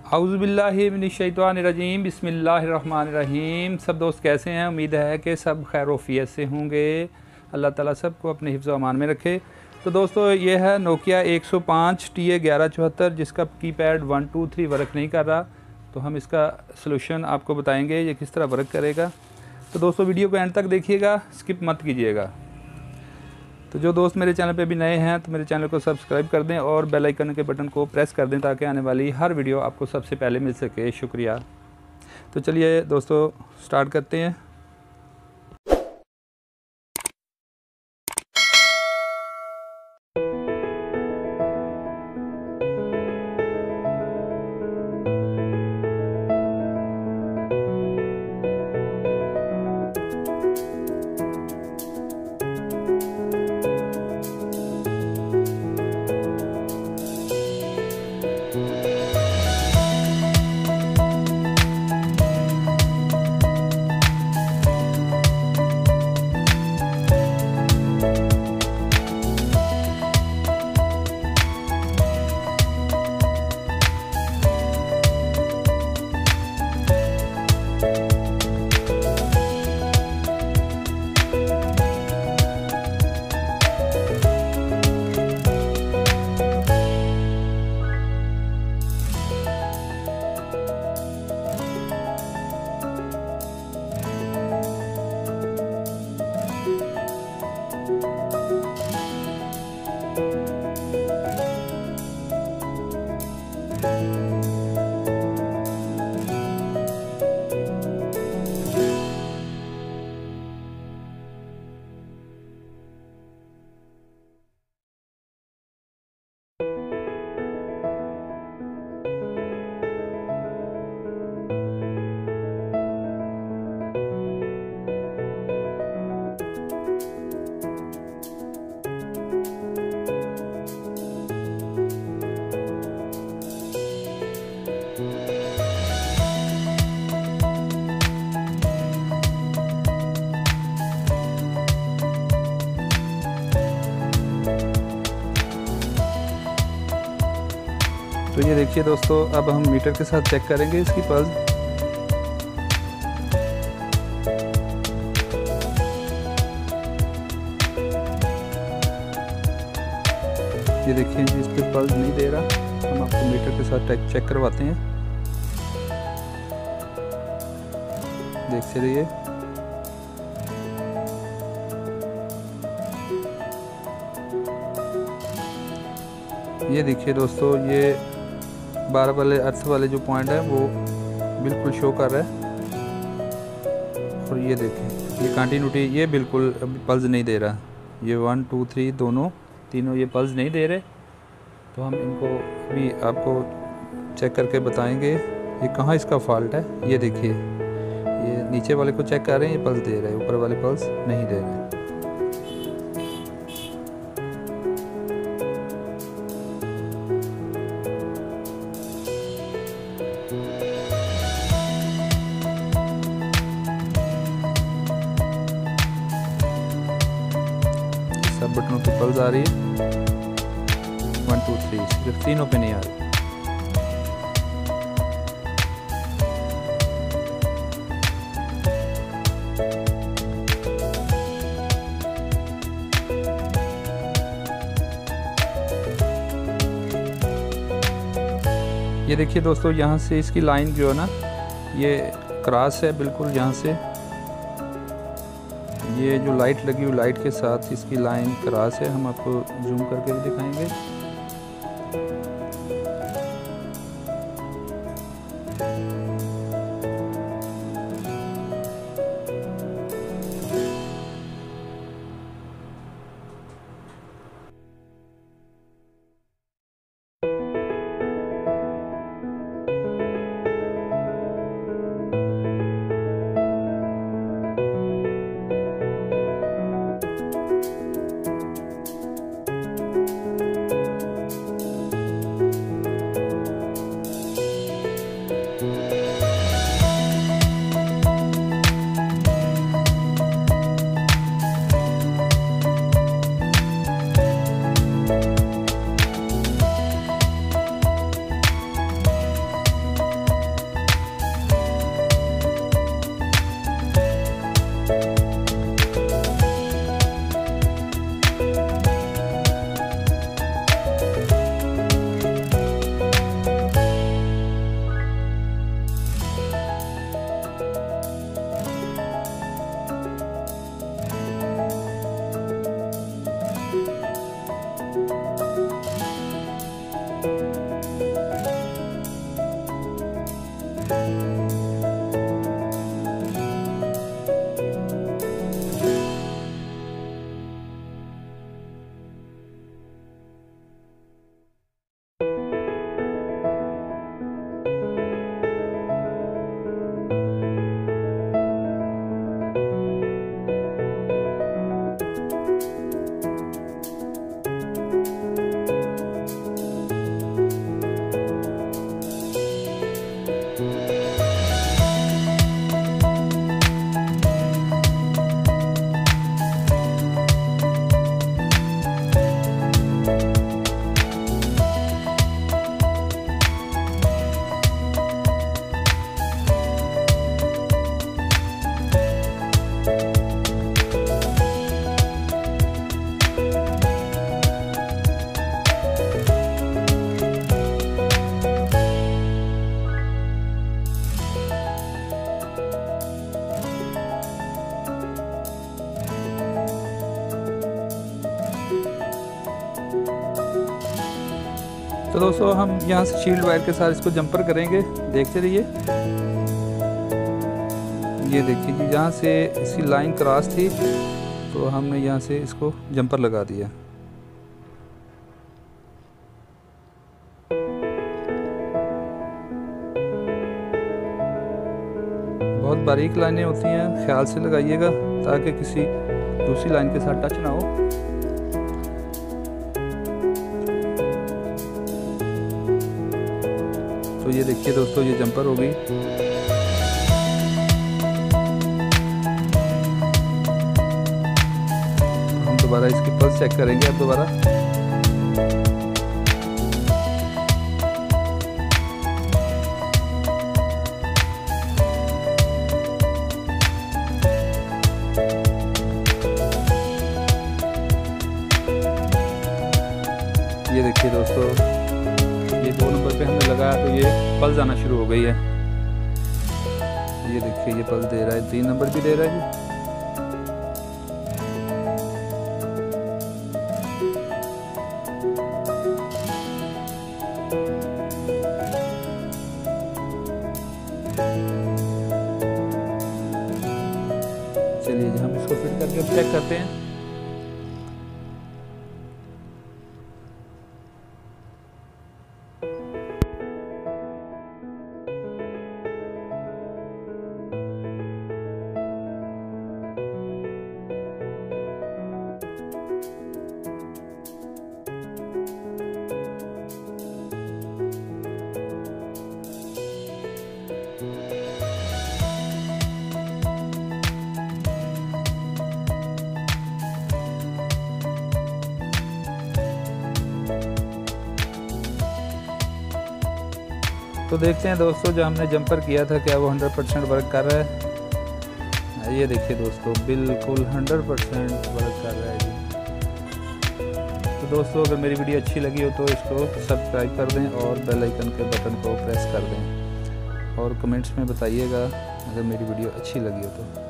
औज़ुबिल्लाहि मिनश्शैतानिर्रजीम बिस्मिल्लाहिर्रहमानिर्रहीम। सब दोस्त कैसे हैं? उम्मीद है कि सब खैर-ओ-आफ़ियत से होंगे। अल्लाह ताला सबको अपने हिफ्ज़ व अमान में रखे। तो दोस्तों ये है नोकिया 105 TA1174 जिसका कीपैड 1 2 3 वर्क नहीं कर रहा। तो हम इसका सलूशन आपको बताएंगे ये किस तरह वर्क करेगा। तो दोस्तों वीडियो को एंड तक देखिएगा, स्किप मत कीजिएगा। तो जो दोस्त मेरे चैनल पे भी नए हैं तो मेरे चैनल को सब्सक्राइब कर दें और बेल आइकन के बटन को प्रेस कर दें ताकि आने वाली हर वीडियो आपको सबसे पहले मिल सके। शुक्रिया। तो चलिए दोस्तों स्टार्ट करते हैं। तो ये देखिए दोस्तों, अब हम मीटर के साथ चेक करेंगे इसकी पल्स। ये देखिए जी, इस पर पल्स नहीं दे रहा। हम आपको मीटर के साथ चेक करवाते हैं। देखते रहिए। ये देखिए दोस्तों, ये 12 वाले अर्थ वाले जो पॉइंट है वो बिल्कुल शो कर रहा है। और ये देखें, ये कंटिन्यूटी ये बिल्कुल अभी पल्स नहीं दे रहा। ये 1 2 3 तीनों ये पल्स नहीं दे रहे। तो हम इनको भी आपको चेक करके बताएंगे ये कहाँ इसका फॉल्ट है। ये देखिए, ये नीचे वाले को चेक कर रहे हैं, ये पल्स दे रहे हैं, ऊपर वाले पल्स नहीं दे रहे। सब बटनों पे पल्स आ रही है। 1 2 3 सिर्फ तीनों पे नहीं आ रही। ये देखिए दोस्तों, यहाँ से इसकी लाइन जो है ना, ये क्रॉस है बिल्कुल। यहाँ से ये जो लाइट लगी हुई, लाइट के साथ इसकी लाइन क्रॉस है। हम आपको जूम करके भी दिखाएंगे। तो दोस्तों हम यहाँ से शील्ड वायर के साथ इसको जंपर करेंगे, देखते रहिए। ये देखिए जी, यहाँ से इसकी लाइन क्रॉस थी तो हमने यहाँ से इसको जंपर लगा दिया। बहुत बारीक लाइनें होती हैं, ख्याल से लगाइएगा ताकि किसी दूसरी लाइन के साथ टच ना हो। तो ये देखिए दोस्तों, ये जंपर हो गई। हम दोबारा इसकी पल्स चेक करेंगे अब दोबारा। ये देखिए दोस्तों, ये 2 नंबर पे हमने लगाया तो ये पल्स आना शुरू हो गई है। ये देखिए, ये पल्स दे रहा है, 3 नंबर भी दे रहा है। चलिए हम इसको फिट करके चेक करते हैं। तो देखते हैं दोस्तों, जो हमने जंपर किया था क्या वो 100% वर्क कर रहा है। ये देखिए दोस्तों, बिल्कुल 100% वर्क कर रहा है जी। तो दोस्तों, अगर मेरी वीडियो अच्छी लगी हो तो इसको सब्सक्राइब कर दें और बेल आइकन के बटन को प्रेस कर दें और कमेंट्स में बताइएगा अगर मेरी वीडियो अच्छी लगी हो तो।